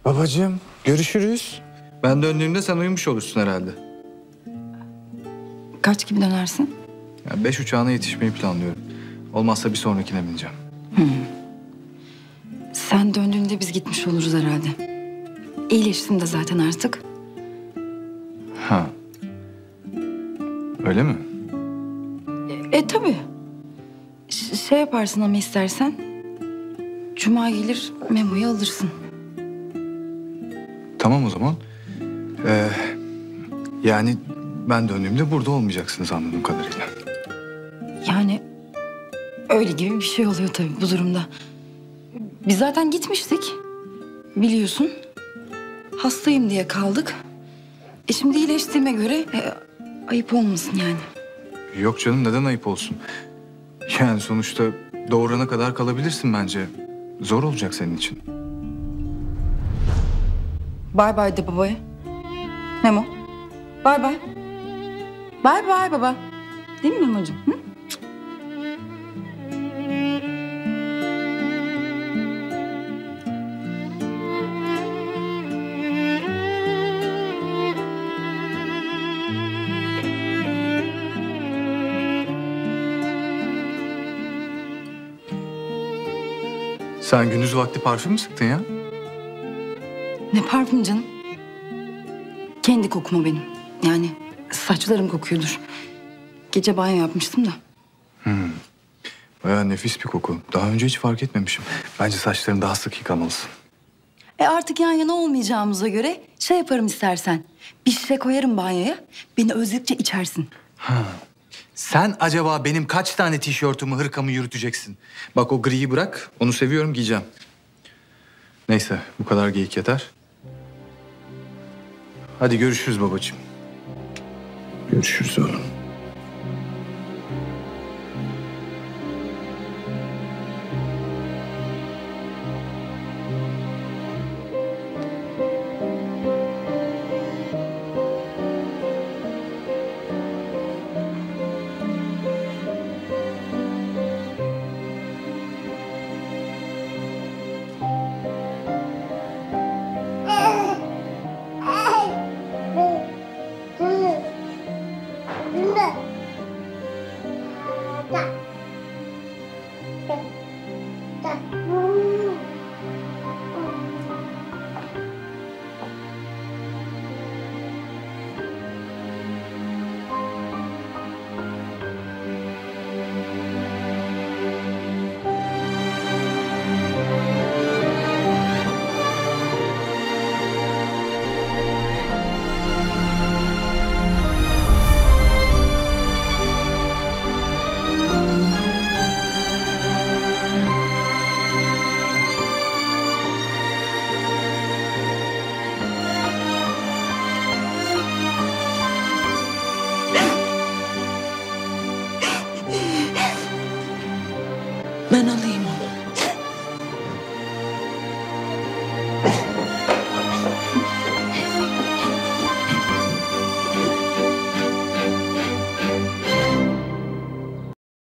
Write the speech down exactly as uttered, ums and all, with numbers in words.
Babacığım görüşürüz. Ben döndüğümde sen uyumuş olursun herhalde. Kaç gibi dönersin? Ya beş uçağına yetişmeyi planlıyorum. Olmazsa bir sonrakine bineceğim. Sen döndüğünde biz gitmiş oluruz herhalde. İyileştim de zaten artık. Ha. Öyle mi? E tabii. Ş- şey yaparsın ama istersen. Cuma gelir Memo'yu alırsın. Tamam o zaman. Ee, yani ben döndüğümde burada olmayacaksınız anladığım kadarıyla. Yani öyle gibi bir şey oluyor tabii bu durumda. Biz zaten gitmiştik. Biliyorsun. Hastayım diye kaldık. E şimdi iyileştiğime göre e, ayıp olmasın yani. Yok canım neden ayıp olsun? Yani sonuçta doğurana kadar kalabilirsin bence. Zor olacak senin için. Bay bay de babaya. Memo. Bay bay. Bay bay baba. Değil mi Memo'cum? Hı? Sen gündüz vakti parfüm mü sıktın ya? Ne parfüm canım? Kendi kokuma benim. Yani saçlarım kokuyordur. Gece banyo yapmıştım da. Bayağı nefis bir koku. Daha önce hiç fark etmemişim. Bence saçlarını daha sık yıkamalısın. E artık yan yana olmayacağımıza göre şey yaparım istersen. Bir şişe koyarım banyoya. Beni özledikçe içersin. Sen acaba benim kaç tane tişörtümü, hırkamı yürüteceksin? Bak o griyi bırak. Onu seviyorum, giyeceğim. Neyse, bu kadar geyik yeter. Hadi görüşürüz babacığım. Görüşürüz oğlum.